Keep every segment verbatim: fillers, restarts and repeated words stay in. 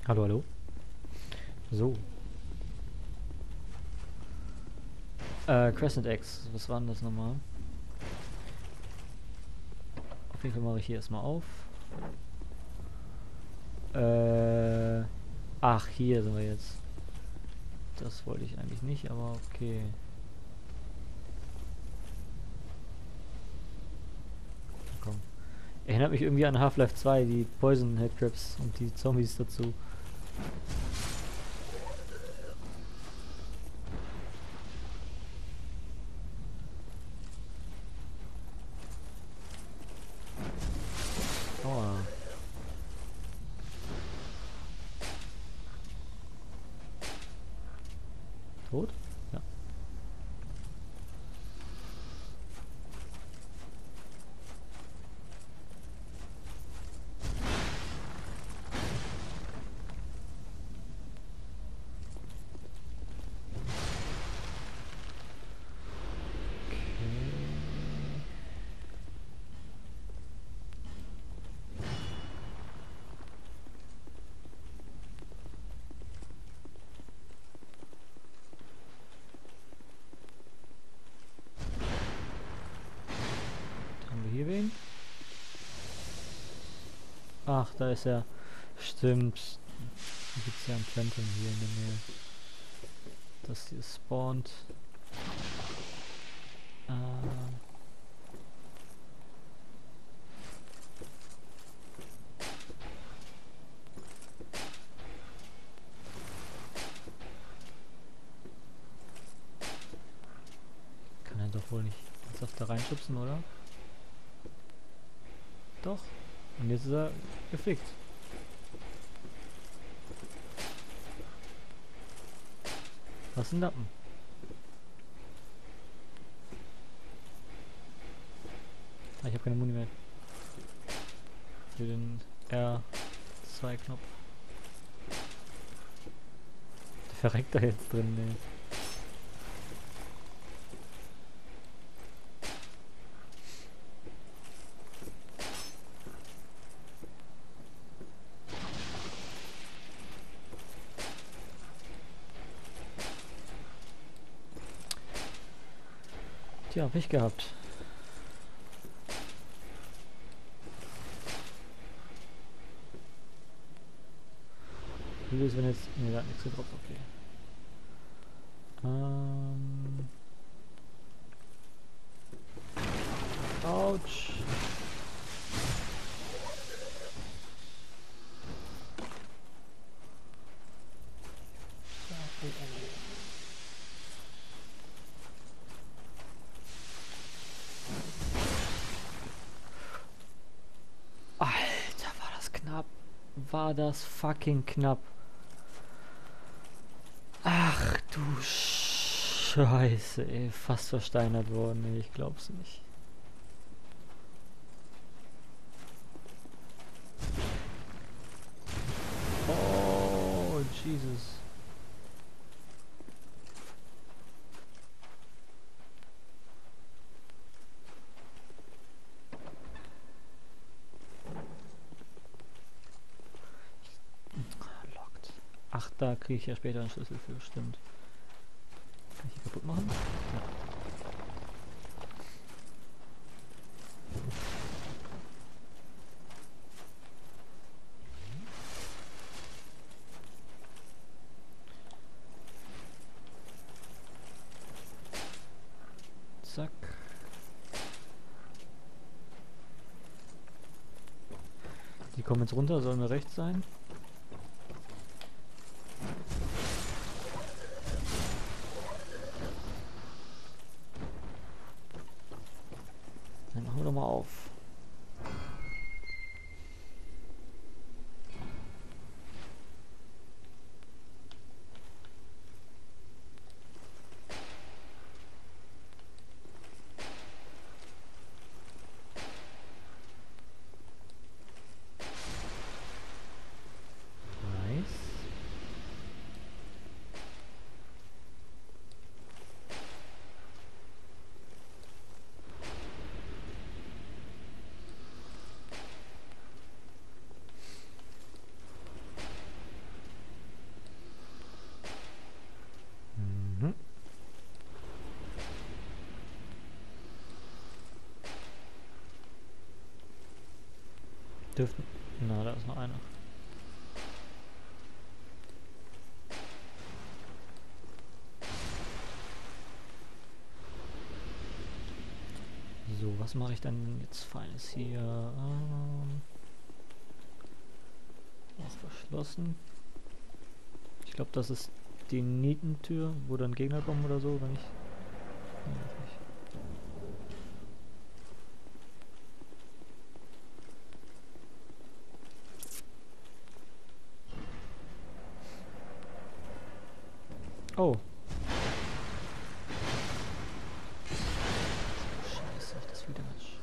Hallo, hallo. So. Äh, Crescent X. Was war denn das nochmal? Auf jeden Fall mache ich hier erstmal auf. Äh. Ach, hier sind wir jetzt. Das wollte ich eigentlich nicht, aber okay. Komm. Erinnert mich irgendwie an Half-Life zwei, die Poison Headcrabs und die Zombies dazu. Aua. Tot? Ja. Haben wir hier wen? Ach, da ist er. Stimmt. Da gibt es ja ein Phantom hier in der Nähe. Das hier spawnt. Äh. Kann er doch wohl nicht ernsthaft da reinschubsen, oder? Doch. Und jetzt ist er gefickt. Was ist ein Lappen? Ah, ich habe keine Muni mehr. Für den R zwei Knopf. Der verreckt da jetzt drin, ne. Tja, Pech gehabt. Wie ist, wenn jetzt. Ne, da hat nichts gedroppt, okay. Ähm. Autsch. Oh, oh. Alter, war das knapp. War das fucking knapp. Ach du Scheiße, ey. Fast versteinert worden, ey. Ich glaub's nicht. Oh, Jesus. Locked. Ach, da kriege ich ja später einen Schlüssel für, stimmt. Kann ich hier kaputt machen? Ja. Zack. Die kommen jetzt runter, sollen wir rechts sein? Dann machen wir doch mal auf. Dürften. Na, da ist noch einer. So, was mache ich denn jetzt Feines hier? Ähm, ist verschlossen. Ich glaube, das ist die Nietentür, wo dann Gegner kommen oder so, wenn ich. Nee, das nicht. Oh. Scheiße, ich das wieder nicht.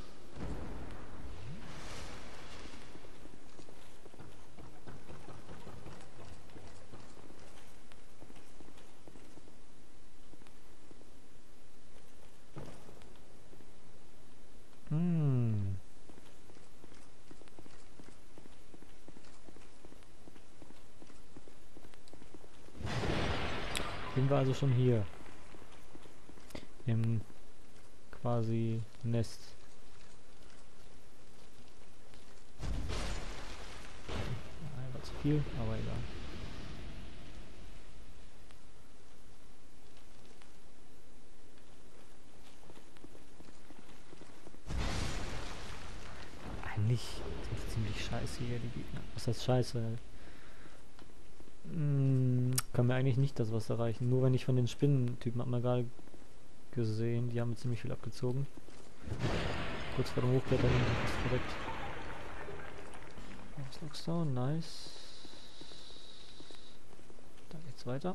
Hm. Sind wir also schon hier. Im quasi Nest. Ja, war zu viel, aber egal. Eigentlich sind die ziemlich scheiße hier, die Gegner. Was heißt scheiße? Hm, kann mir eigentlich nicht das was erreichen. Nur wenn ich von den Spinnentypen, hat man gerade gesehen, die haben mir ziemlich viel abgezogen. Kurz vor dem Hochklettern ist verreckt. Lockstone, nice. Da geht's weiter.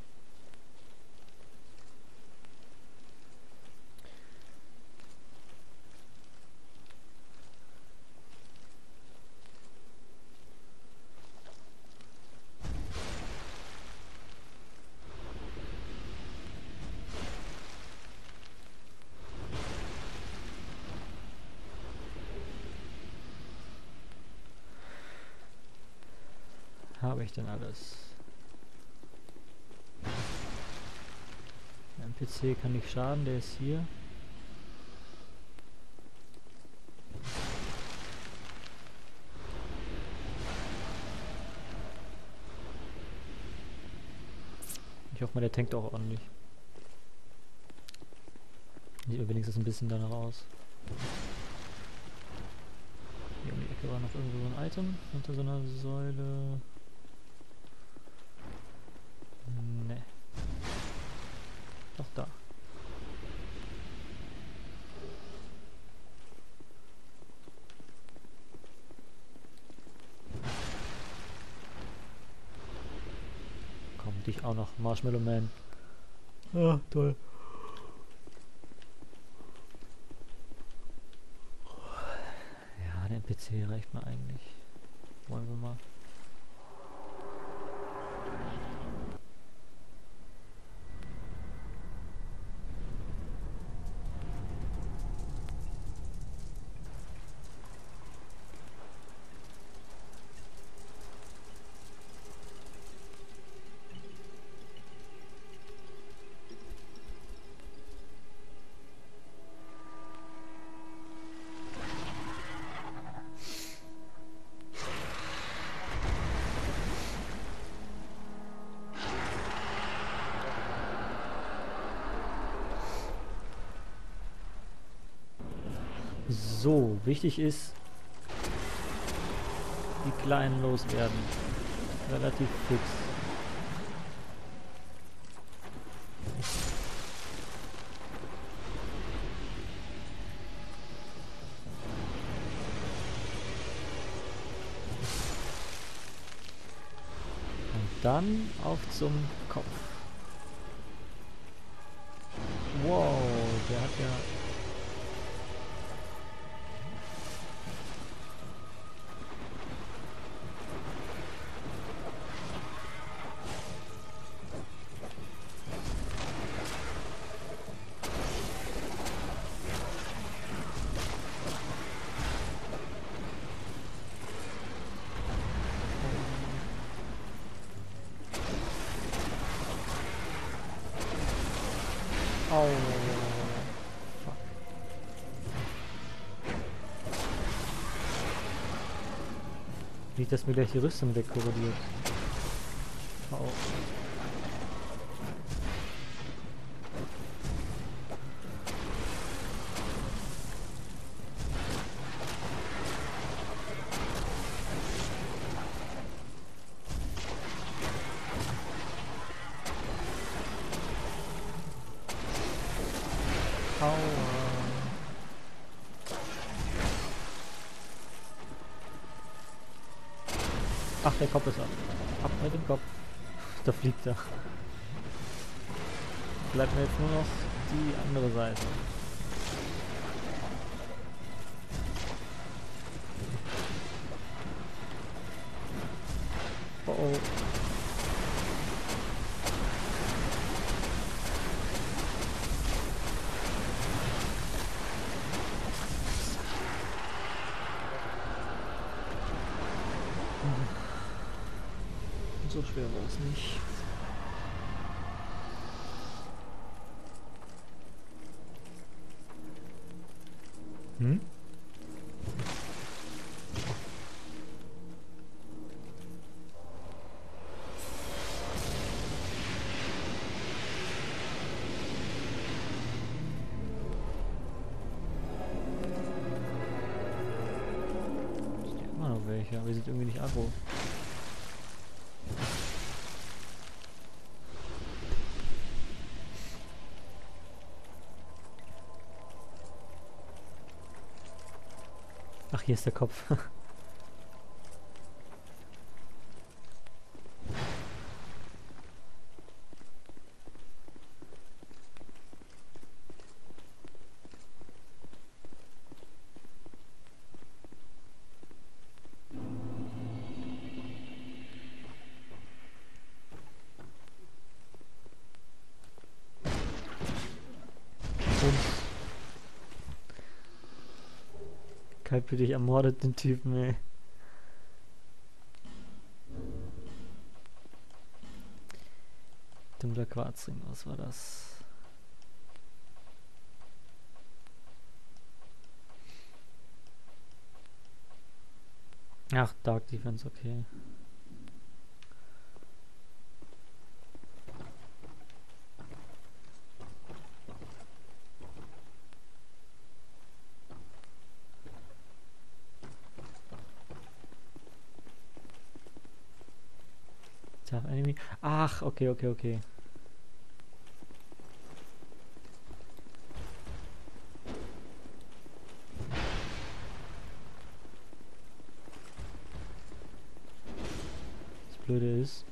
Habe ich denn alles? Der N P C kann nicht schaden, der ist hier. Ich hoffe mal, der tankt auch ordentlich. Sieht wenigstens ein bisschen danach aus. Hier um die Ecke war noch irgendwo so ein Item unter so einer Säule. Ne. Doch da. Komm, dich auch noch, Marshmallow Man. Ah, toll. Ja, der N P C reicht mir eigentlich. Wollen wir mal. So, wichtig ist, die Kleinen loswerden. Relativ fix. Und dann auf zum Kopf. Wow, der hat ja... Oh. Fuck. Nicht, dass mir gleich die Rüstung wegkorrodiert. Oh. Aua. Ach, der Kopf ist ab. Ab mit dem Kopf. Da fliegt er. Bleibt mir jetzt nur noch die andere Seite. Oh oh. So schwer war es nicht. Hm? Es gibt immer noch welche, aber wir sind irgendwie nicht aggro. Ach, hier ist der Kopf. Kaltblütig ermordet den Typen, ey. Dunkler Quarzring, was war das? Ach, Dark Defense, okay. Tough Enemy. Ach, okay, okay, okay. Das Blöde ist,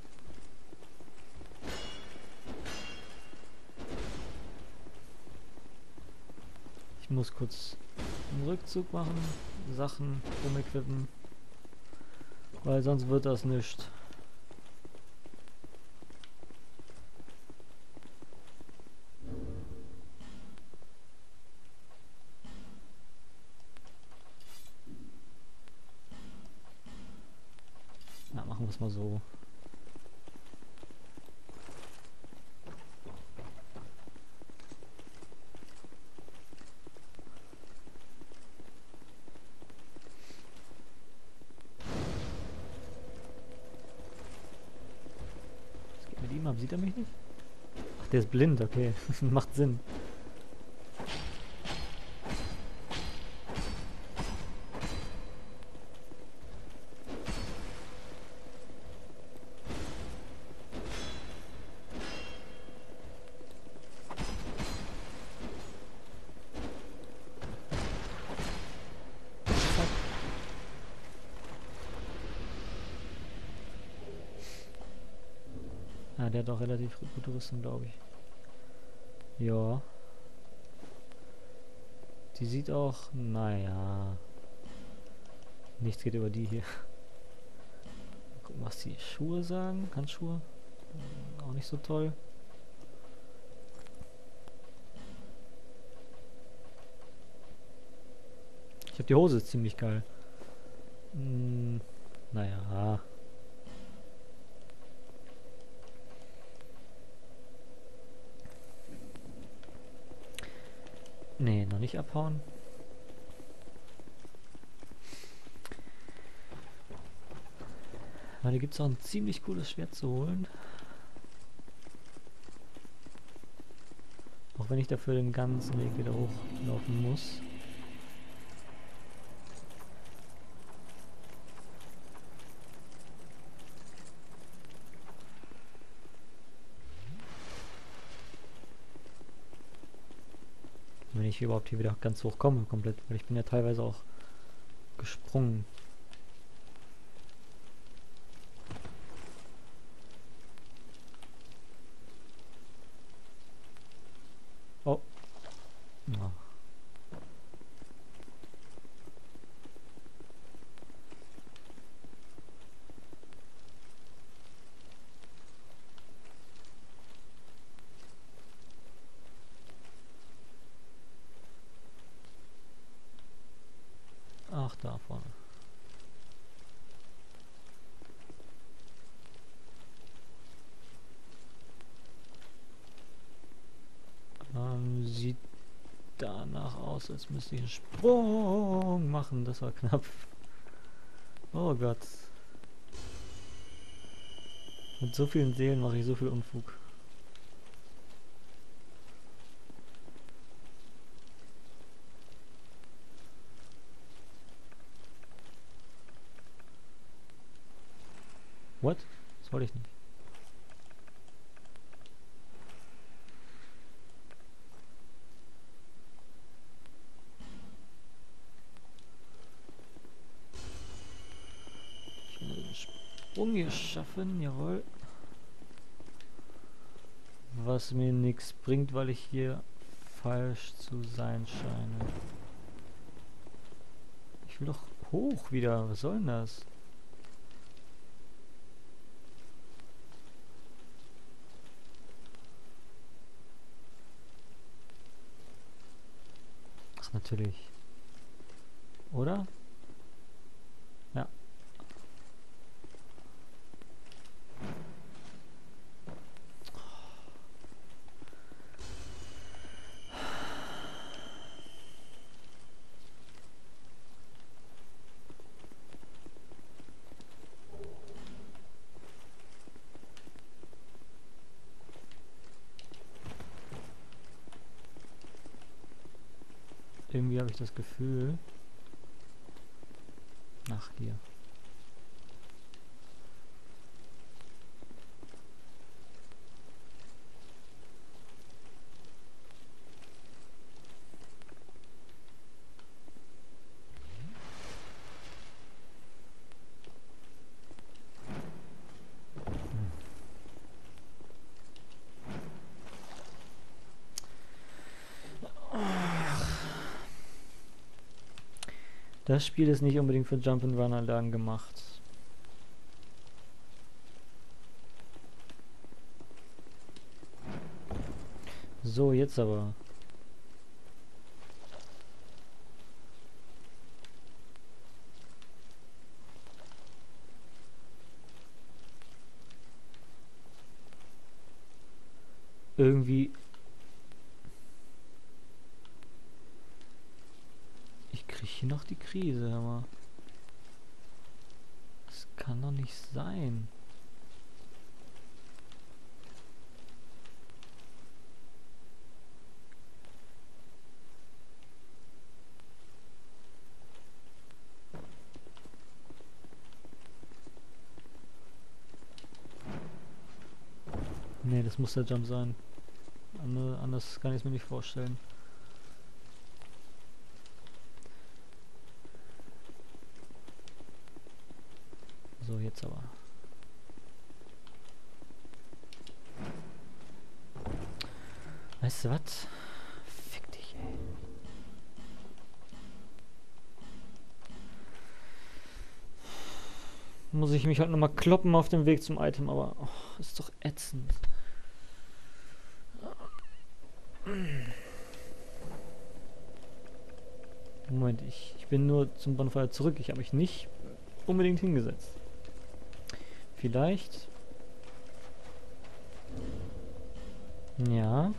ich muss kurz einen Rückzug machen, Sachen umequippen, weil sonst wird das nicht. Na, machen wir es mal so. Was geht mit ihm ab? Sieht er mich nicht? Ach, der ist blind, okay. Macht Sinn. Ah, der hat auch relativ gute Rüstung, glaube ich. Ja. Die sieht auch, naja. Nichts geht über die hier. Mal gucken, was die Schuhe sagen. Handschuhe. Hm, auch nicht so toll. Ich habe die Hose ist ziemlich geil. Hm, naja. Nee, noch nicht abhauen. Ja, da gibt es auch ein ziemlich cooles Schwert zu holen. Auch wenn ich dafür den ganzen Weg wieder hochlaufen muss. Wenn ich überhaupt hier wieder ganz hoch komme, komplett. Weil ich bin ja teilweise auch gesprungen. Oh. Ja. Ach, da vorne. Ähm, sieht danach aus, als müsste ich einen Sprung machen. Das war knapp. Oh Gott. Mit so vielen Seelen mache ich so viel Unfug. What? Das wollte ich nicht. Ich will den Sprung hier schaffen, jawohl. Was mir nichts bringt, weil ich hier falsch zu sein scheine. Ich will doch hoch wieder. Was soll denn das? Ach, natürlich. Oder? Ja. Irgendwie habe ich das Gefühl. Ach, hier. Das Spiel ist nicht unbedingt für Jump'n'Run-Anlagen gemacht. So, jetzt aber. Irgendwie... Ich kriege hier noch die Krise, hör mal. Das kann doch nicht sein. Nee, das muss der Jump sein. Andere, anders kann ich es mir nicht vorstellen. So, jetzt aber. Weißt du was? Fick dich, ey. Muss ich mich halt nochmal kloppen auf dem Weg zum Item, aber oh, ist doch ätzend. Moment, ich, ich bin nur zum Bonfire zurück. Ich habe mich nicht unbedingt hingesetzt. Vielleicht. Ja.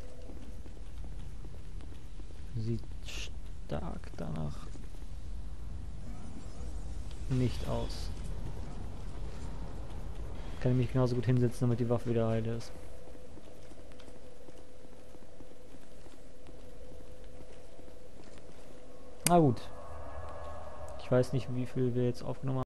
Sieht stark danach nicht aus. Kann ich mich genauso gut hinsetzen, damit die Waffe wieder heil ist. Na gut. Ich weiß nicht, wie viel wir jetzt aufgenommen